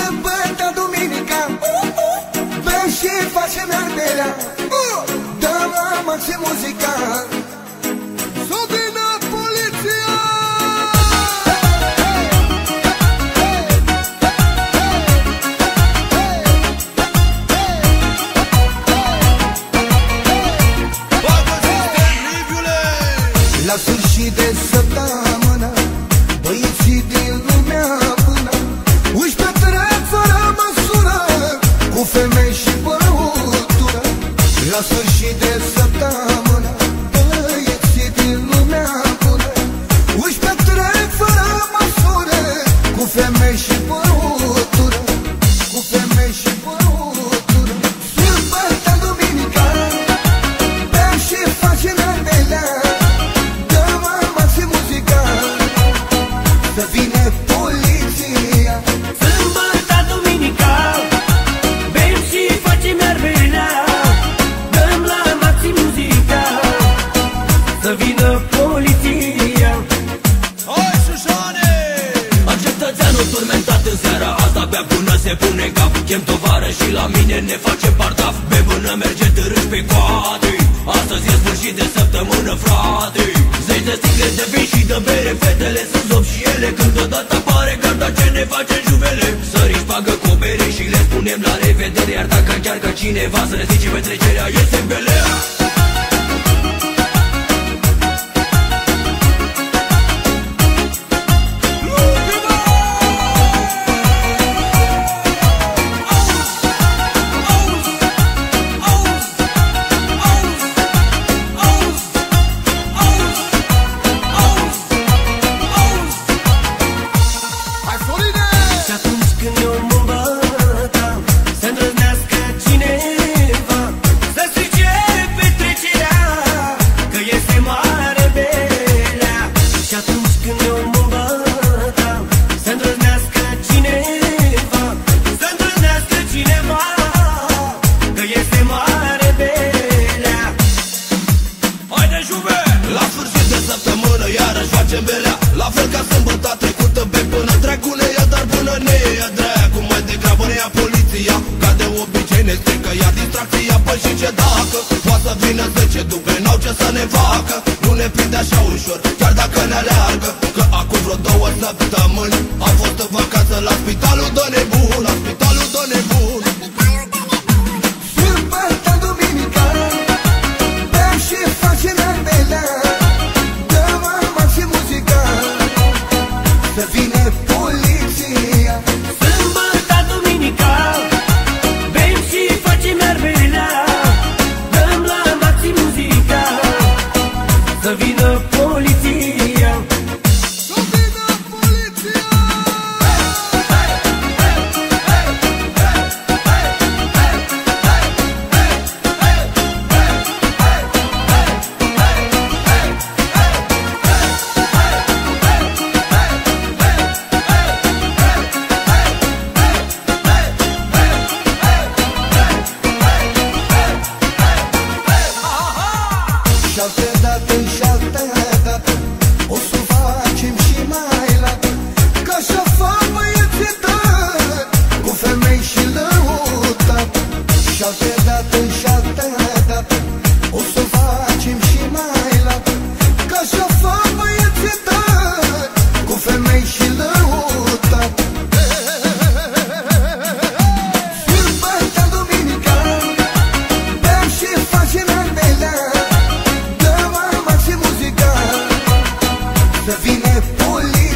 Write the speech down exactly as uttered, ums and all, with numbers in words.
Sâmbătă, duminica, bem și facem arderea, dăm la maxim muzica. Să vină poliția! La sfârșit de săptămână, băieții din lumea bună își petrec fără măsură, cu femei și băutură. La sfârșit de săptămână, băieții din lumea bună își petrec fără măsură, cu femei și băutură, cu femei și băutură. Sâmbătă, duminica, bem și facem ardelea, să vină poliția. Sâmbătă, duminica, bem și facem iarbenea, dăm la maxim muzica. Să vină poliția. Hai, Șușane! Am cetățeanul turmentat în seara asta, bea până se pune în cap. Chem tovară și la mine ne face partaf. Be până merge târâși pe coate. Astăzi e sfârșit de săptămână, frate. Zeci de sticle de vin și de bere, fetele sunt zop și ele. Când odată apare garda, ce ne face în juvele? Sări pagă cu o bere și le spunem la revedere. Iar dacă chiar că cineva să ne zice petrecerea, este în belea. La fel ca sâmbătă trecută, be până dracule ia, dar până ne ia dracu. Mai degrabă ne ia poliția, ca de obicei ne strică, ia distracția. Păi și ce dacă poate să vină zece dupe, n-au ce să ne facă. Nu ne prinde așa ușor, chiar dacă ne aleargă. Că acum vreo două săptămâni am fost în vacanță la spitalul de nebun, la spitalul de nebun. Sâmbătă, duminica, bem și facem ardelea, să vină poliția. Sâmbătă, duminica, bem și facem iarbenea, dăm la maxim muzica. Să vină poliția. Să vină poliția. Și altă dată, și altă dată o să facem și mai lată, că așa fac băieții tăi, cu femei și lăutat. Și altă dată, și altă dată o să facem și mai lată, că așa fac băieții tăi, cu femei și lăutat. Sâmbătă, duminica, bem și facem ardelea, să vină poliția.